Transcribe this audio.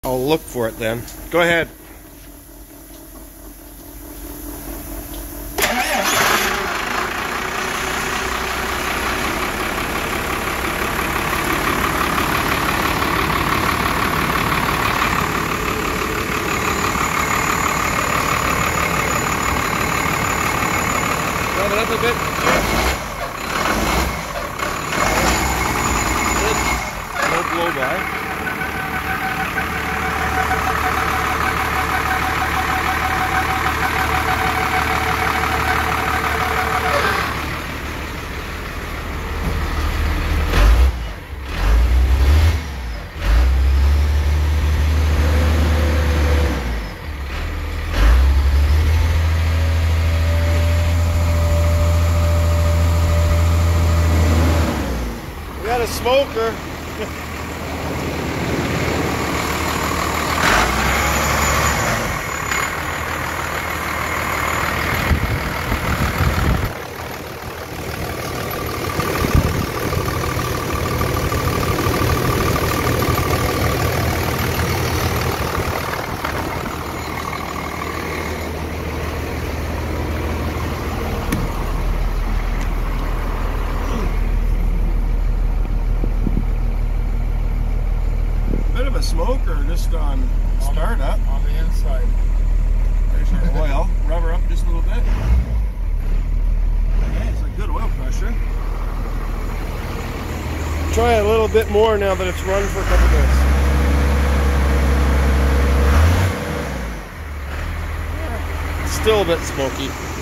I'll look for it then. Go ahead. Rev it up a bit. Good. No blow by. Got a smoker. Bit of a smoker just on startup. On the inside. There's our oil. Rubber up just a little bit. Okay, it's a good oil pressure. Try a little bit more now that it's run for a couple days. Still a bit smoky.